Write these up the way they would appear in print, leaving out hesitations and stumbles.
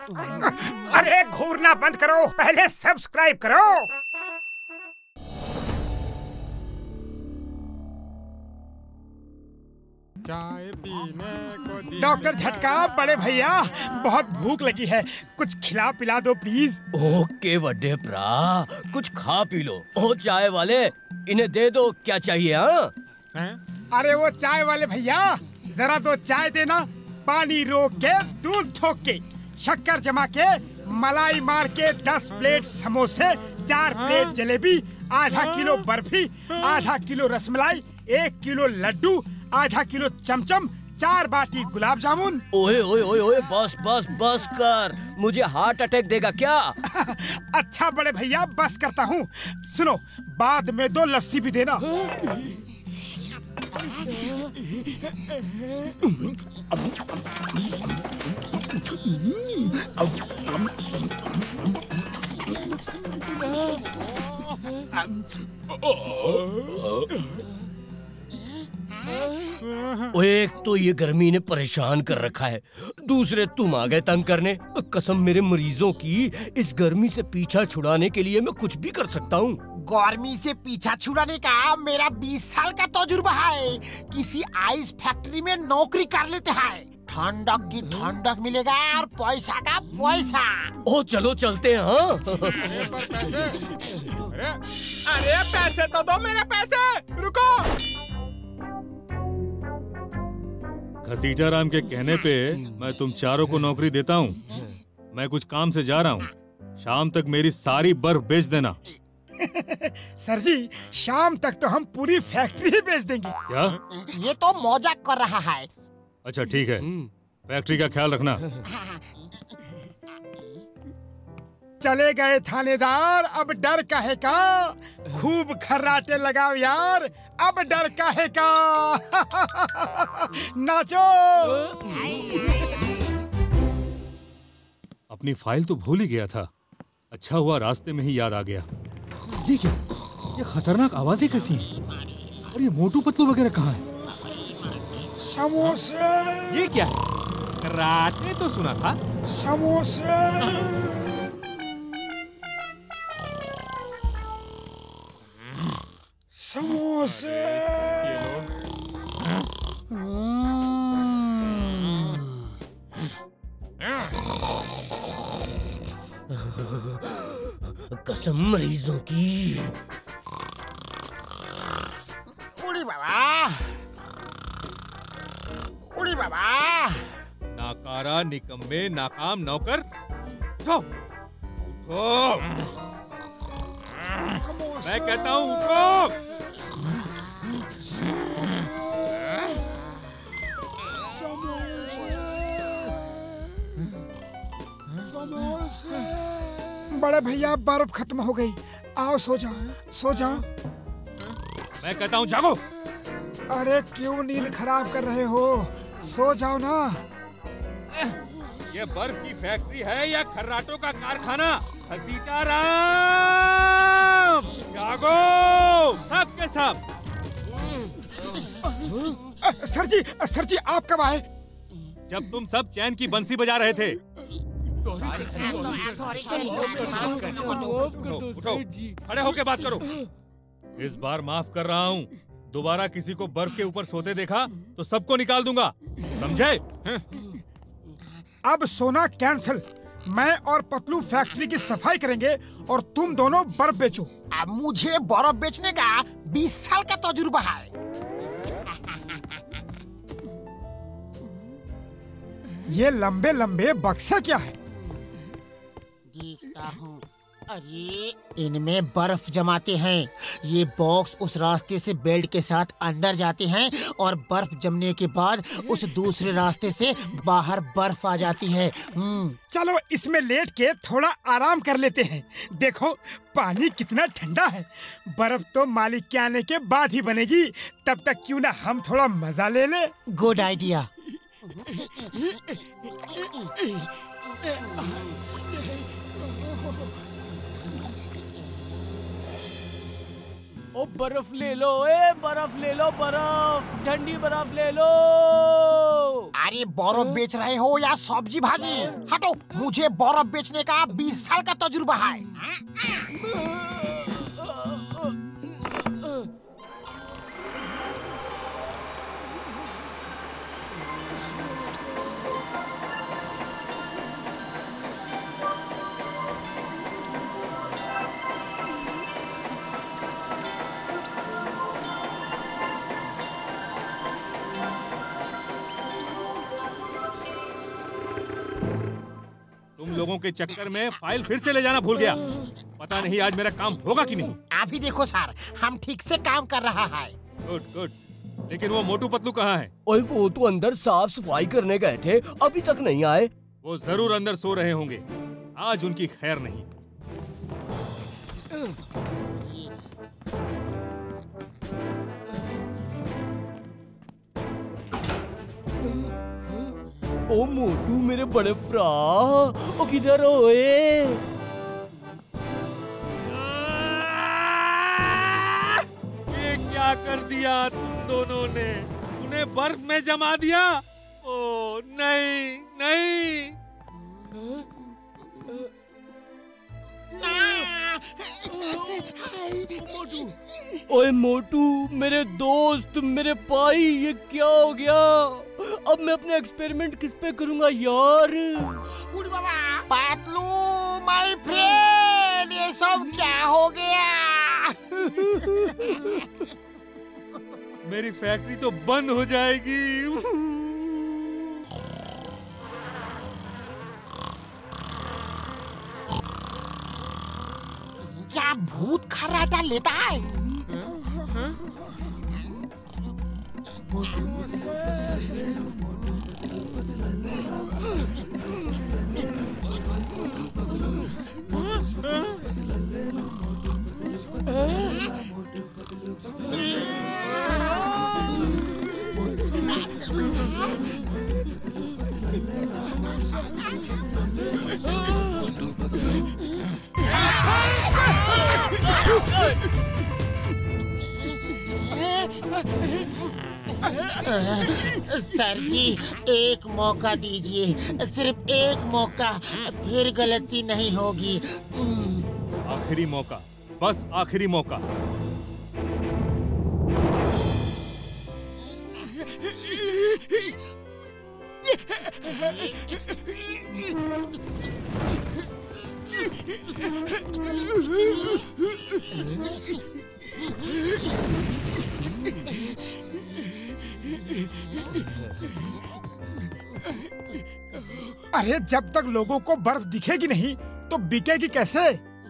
अरे घूरना बंद करो, पहले सब्सक्राइब करो। चाय पीने को डॉक्टर झटका, बड़े भैया बहुत भूख लगी है, कुछ खिला पिला दो प्लीज। ओके बड़े भरा, कुछ खा पी लो। ओ चाय वाले, इन्हें दे दो, क्या चाहिए? हाँ, अरे वो चाय वाले भैया, जरा दो चाय देना। पानी रोक के, दूध ठोक के, शक्कर जमा के, मलाई मार के 10 प्लेट समोसे, 4 प्लेट जलेबी, आधा किलो बर्फी, आधा किलो रसमलाई, 1 किलो लड्डू, आधा किलो चमचम, 4 बाटी गुलाब जामुन। ओए ओए ओए ओए, बस बस बस कर, मुझे हार्ट अटैक देगा क्या? अच्छा बड़े भैया, बस करता हूँ। सुनो, बाद में 2 लस्सी भी देना। एक तो ये गर्मी ने परेशान कर रखा है, दूसरे तुम आ गए तंग करने। कसम मेरे मरीजों की, इस गर्मी से पीछा छुड़ाने के लिए मैं कुछ भी कर सकता हूँ। गर्मी से पीछा छुड़ाने का मेरा 20 साल का तजुर्बा है। किसी आइस फैक्ट्री में नौकरी कर लेते हैं, ठंडक की ठंडक मिलेगा और पैसा का पैसा। ओ चलो चलते हैं। हाँ अरे पैसे तो दो, मेरे पैसे। रुको। घसीटा राम के कहने पे मैं तुम चारों को नौकरी देता हूँ। मैं कुछ काम से जा रहा हूँ, शाम तक मेरी सारी बर्फ बेच देना। सर जी, शाम तक तो हम पूरी फैक्ट्री ही बेच देंगे। क्या? ये तो मजाक कर रहा है। अच्छा ठीक है, फैक्ट्री का ख्याल रखना। चले गए थानेदार, अब डर काहे का? खूब खर्राटे लगाओ यार, अब डर काहे का? नाचो। अपनी फाइल तो भूल ही गया था, अच्छा हुआ रास्ते में ही याद आ गया। ये क्या? ये खतरनाक आवाजें कैसी हैं? और ये मोटू पतलू वगैरह कहाँ है? समोसे। ये क्या? कराटे तो सुना था। समोसे। समोसे। कसम मरीजों की। उड़ी बाबा, उड़ी बाबा। नाकारा, निकम्मे, नाकाम नौकर, उठो, उठो। मैं कहता हूँ उठो। बड़े भैया, बर्फ खत्म हो गई, आओ सो जाओ, सो जाओ। मैं कहता हूँ जागो। अरे क्यों नींद खराब कर रहे हो? सो जाओ ना। ये बर्फ की फैक्ट्री है या खर्राटों का कारखाना? घसीटा राम, जागो सब के सब। सर जी आप कब आए? जब तुम सब चैन की बंसी बजा रहे थे। उठो, खड़े होके बात करो। इस बार माफ कर रहा हूँ, दोबारा किसी को बर्फ के ऊपर सोते देखा तो सबको निकाल दूंगा, समझे? अब सोना कैंसिल। मैं और पतलू फैक्ट्री की सफाई करेंगे और तुम दोनों बर्फ बेचो। अब मुझे बर्फ बेचने का 20 साल का तजुर्बा है। ये लंबे लंबे बक्से क्या है? देखता हूँ। अरे इनमें बर्फ जमाते हैं। ये बॉक्स उस रास्ते से बेल्ट के साथ अंदर जाते हैं और बर्फ जमने के बाद उस दूसरे रास्ते से बाहर बर्फ आ जाती है। चलो इसमें लेट के थोड़ा आराम कर लेते हैं। देखो पानी कितना ठंडा है। बर्फ तो मालिक के आने के बाद ही बनेगी, तब तक क्यों ना हम थोड़ा मजा ले ले। Good idea. ओ बर्फ ले लो, ए बर्फ ले लो, बर्फ, ठंडी बर्फ ले लो। अरे बर्फ बेच रहे हो या सब्जी भाजी? हटो, मुझे बर्फ बेचने का 20 साल का तजुर्बा है। तुम लोगों के चक्कर में फाइल फिर से ले जाना भूल गया। पता नहीं आज मेरा काम होगा कि नहीं। आप ही देखो सर, हम ठीक से काम कर रहा है। Good good. लेकिन वो मोटू पतलू कहाँ है? ओए वो तो अंदर साफ सफाई करने गए थे, अभी तक नहीं आए। वो जरूर अंदर सो रहे होंगे। आज उनकी खैर नहीं। ओ मोटू मेरे बड़े भरा, ओ किधर होए? ये क्या कर दिया तुम दोनों ने? उन्हें बर्फ में जमा दिया? ओ नहीं नहीं। ओए मोटू मेरे दोस्त, मेरे भाई, ये क्या हो गया? अब मैं अपने एक्सपेरिमेंट किस पे करूंगा यार? पतलू माय फ्रेंड, ये सब क्या हो गया? मेरी फैक्ट्री तो बंद हो जाएगी। क्या भूत खर्राटा लेता है? सर जी एक मौका दीजिए, सिर्फ एक मौका, फिर गलती नहीं होगी। आखिरी मौका, बस आखिरी मौका। अरे जब तक लोगों को बर्फ दिखेगी नहीं तो बिकेगी कैसे?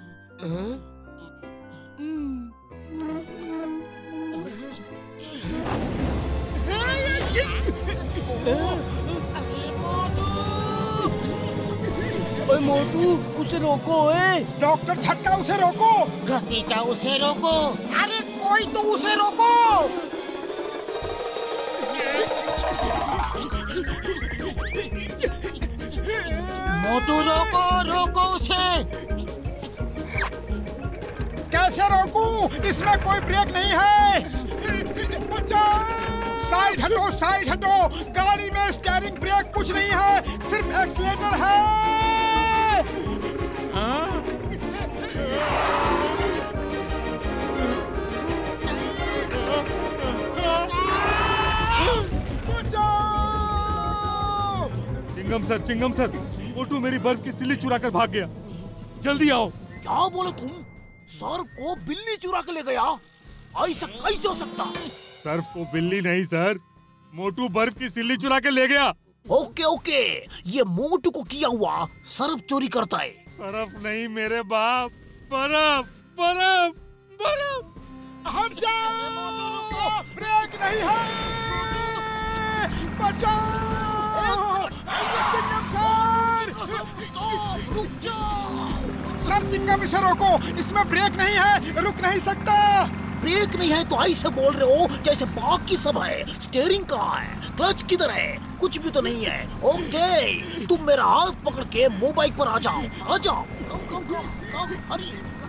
ओए मोटू उसे रोको। ओए डॉक्टर छटका, उसे रोको। घसीटा, उसे रोको। अरे कोई तो उसे रोको। मोटू रोको, रोको उसे। कैसे रोकूं? इसमें कोई ब्रेक नहीं है। बचाओ! साइड हटो, साइड हटो। गाड़ी में स्टीयरिंग ब्रेक कुछ नहीं है, सिर्फ एक्सीलेटर है। चिंगम सर, मोटू मेरी बर्फ की सिल्ली चुरा कर भाग गया। जल्दी आओ। क्या बोले तुम? सर को बिल्ली चुरा के ले गया? ऐसा कैसे हो सकता? सर्फ को बिल्ली नहीं सर, मोटू बर्फ की सिल्ली चुरा के ले गया। ओके ओके, ये मोटू को किया हुआ सर्फ चोरी करता है। बर्फ नहीं मेरे बाप, बर्फ बर्फ बर्फ। हट जाओ, ब्रेक नहीं है। बचाओ! चिंगम सर! स्टॉप, रुक जाओ। सर चिंगम इसे रोको, इसमें ब्रेक नहीं है, रुक नहीं सकता। ब्रेक नहीं है तो ऐसे बोल रहे हो जैसे बाकी सब है। स्टीयरिंग कहाँ है? क्लच किधर है? कुछ भी तो नहीं है। ओके, तुम मेरा हाथ पकड़ के मोबाइल पर आ जाओ, आ जाओ। कम कम कम कम, हरी।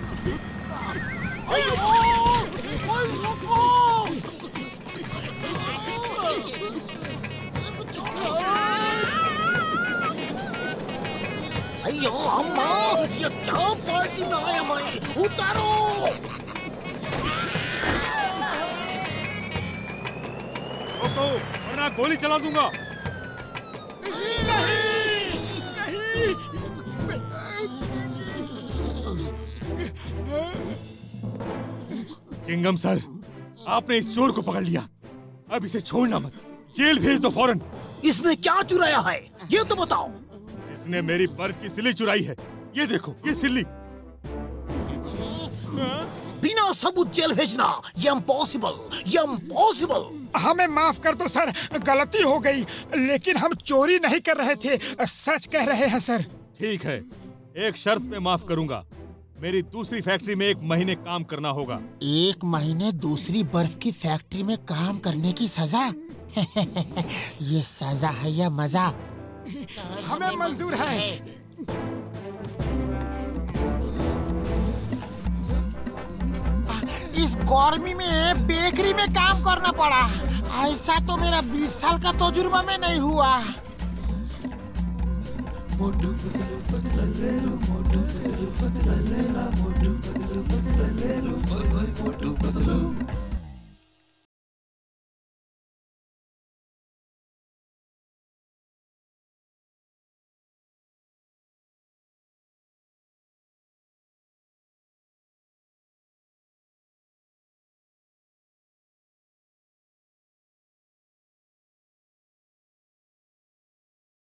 कोई रोको। यो अम्मा, ये क्या पार्टी में आया मैं? उतारो! रोको, वरना गोली चला दूंगा। चिंगम सर, आपने इस चोर को पकड़ लिया। अब इसे छोड़ना मत, जेल भेज दो फौरन। इसने क्या चुराया है, ये तो बताओ। इसने मेरी बर्फ की सिल्ली चुराई है। ये देखो, ये सिल्ली। बिना सबूत जेल भेजना, ये इम्पॉसिबल, ये इम्पॉसिबल। हमें माफ कर दो सर, गलती हो गई, लेकिन हम चोरी नहीं कर रहे थे, सच कह रहे हैं सर। ठीक है, एक शर्त पे माफ करूंगा। मेरी दूसरी फैक्ट्री में 1 महीने काम करना होगा। 1 महीने दूसरी बर्फ की फैक्ट्री में काम करने की सजा? ये सजा है या मजा? हमें मंजूर है। इस गर्मी में बेकरी में काम करना पड़ा। ऐसा तो मेरा 20 साल का तजुर्बा में नहीं हुआ। मोटू पतलू पतला ले लो, मोटू पतलू पतला ले ला, मोटू पतलू पतला ले